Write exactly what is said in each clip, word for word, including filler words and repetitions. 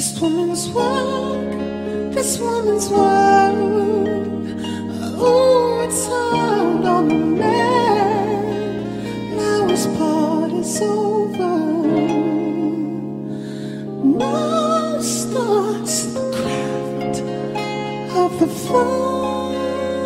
This woman's work, this woman's work. Oh, it's hard on the man. Now his part is over. Now starts the craft of the farmer.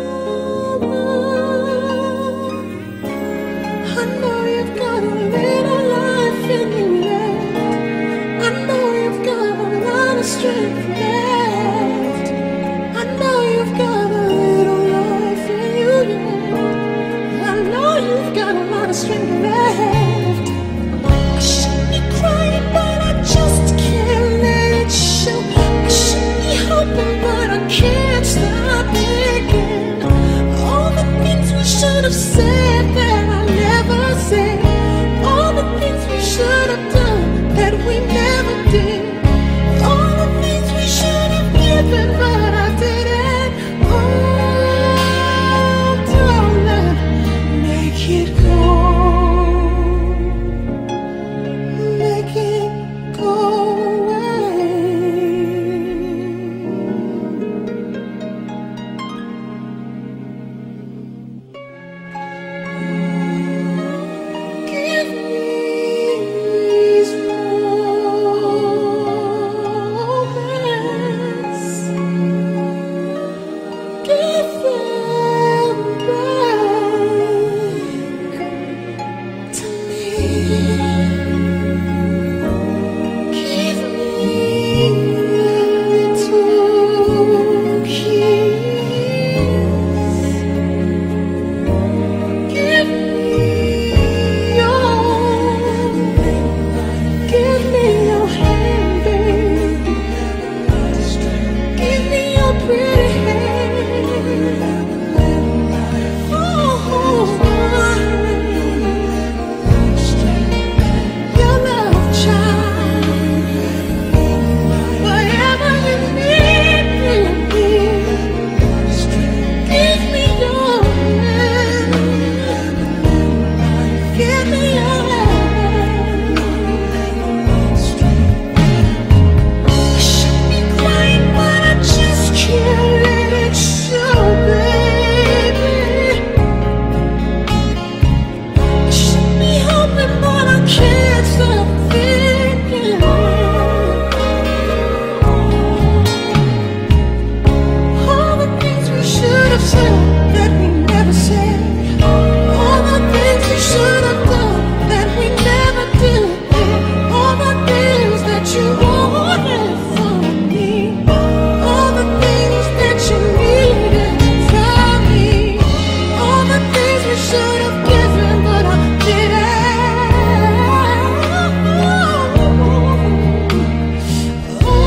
I know you've got a little life in you left. I know you've got a lot of strength left. I know you've got a little life in you left. I know you've got a lot of strength left. I should be crying, but I just can't let it show. I should be hoping, but I can't stop thinking. All the things we should have said that I never said. All the things we should have done that we never did. All the things we should have given, but I didn't. Oh, darling, make it go. Make it go away. Give me these moments. Give them back to me. Give me little keys. Give me your, give me your hand, baby. Give me your pretty hand. Oh, your love child. Whatever you need me, give me your hand. Give me your hand. I should be crying, but I just can't let it show, baby. I should be hoping, but I can't stop thinking. All the things we should have said that we never said. All the things we should have done that we never did. All the things that you wanted from me. All the things that you needed from me. All the things we should have given, but I didn't. Oh,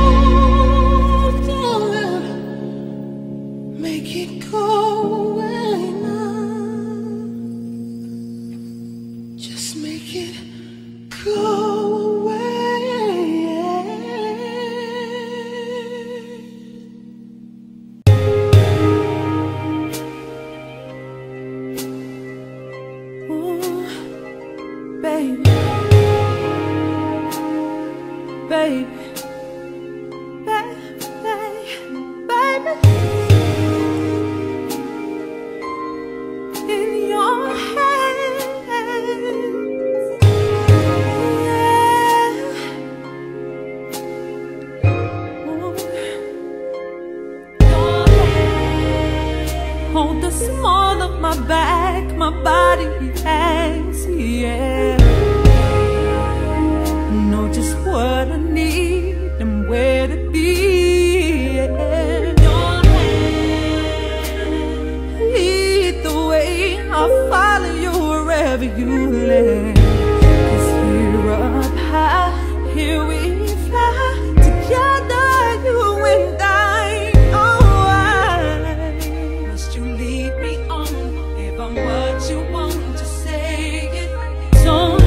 darling, make it go away now. Just make it go away. Ooh, baby, baby, baby, baby. In your hands, yeah. Ooh. Your hand hold the small of my back, my body hangs, yeah. Know just what I need and where to be, yeah. Your hand lead the way, I'll follow you wherever you land. 'Cause here up high, here we fly together, you and I. Oh, why must you lead me on? If I'm what you want to say it, don't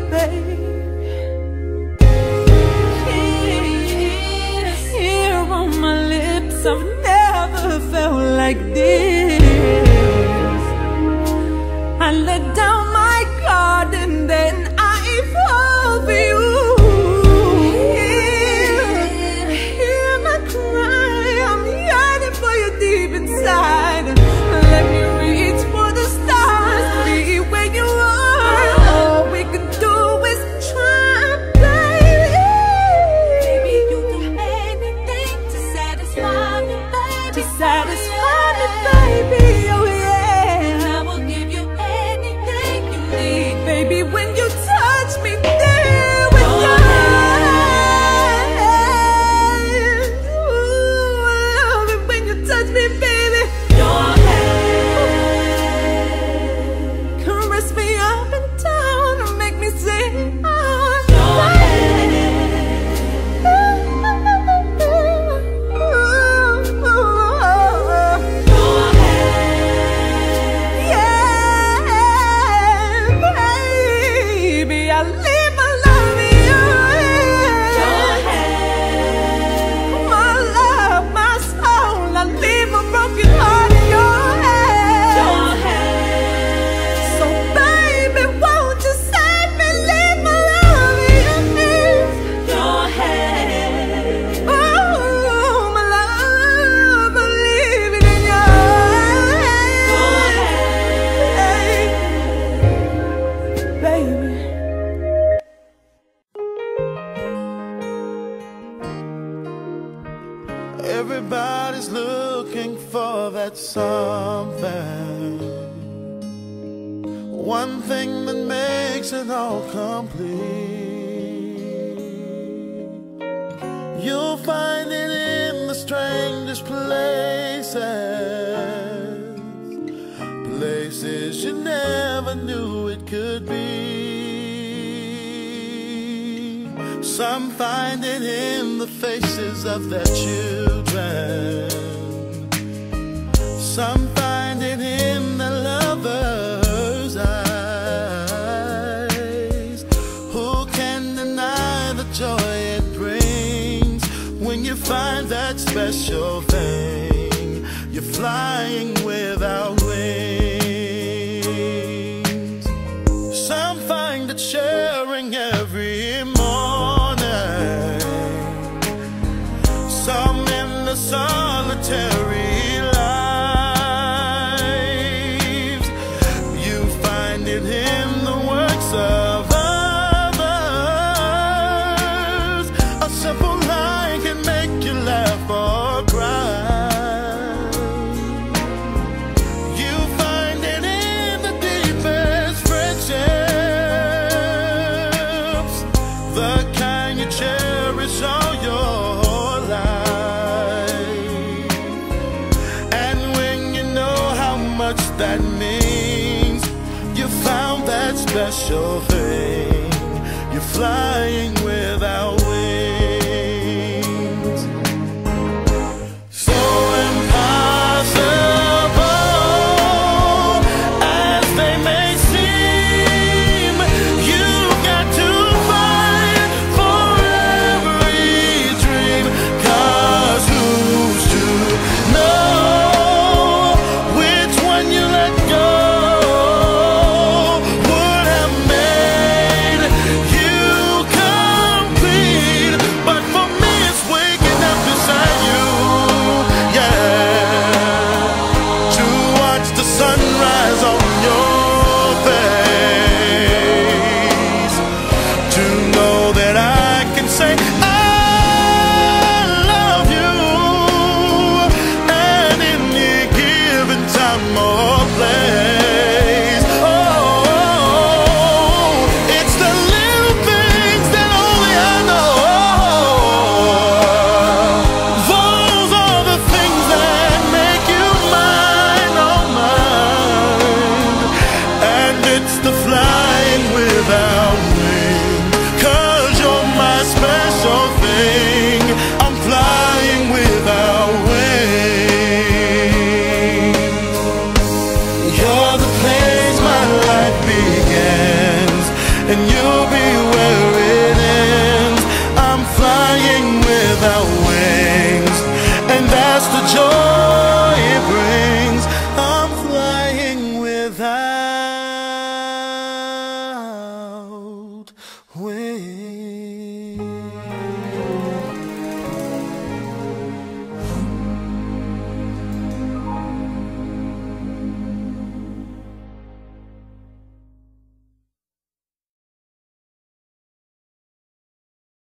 baby. Here on my lips, I've never felt like this. I let down my guard and then I fall for you. Hear my cry, I'm yearning for you deep inside. Let me reach for the stars, be where you are. All we can do is try, baby. Baby, you do anything to satisfy me, baby. To satisfy me, baby, oh yeah. And I will give you anything you need, baby. When you touch me there with your hands, ooh, I love it when you touch me, baby. Your hand caress me up and down and make me sing. Oh, your hand, your hand, yeah, baby. I leave my love in your hand. My love, my soul, I leave a broken heart in your hand. So baby, won't you save me? Leave my love in your hand. Oh, my love, I leave it in your hand, baby. Everybody's looking for that something, one thing that makes it all complete. You'll find it in the strangest places, places you never knew it could be. Some find it in the faces of their children, some find it in their lovers' eyes. Who can deny the joy it brings when you find that special thing? You're flying without wings. Some find it sharing every morning, some in the solitary lives. You find it in the works of others. A simple line can make you laugh or cry. You find it in the deepest friendships, the kind you cherish all your life. And when you know how much that means, you found that special thing. You're flying without wings. So impossible as they may seem, you've got to fight for every dream. 'Cause who's to know which one you let go would have made you come where it ends. I'm flying without wings, and that's the joy it brings. I'm flying without wings.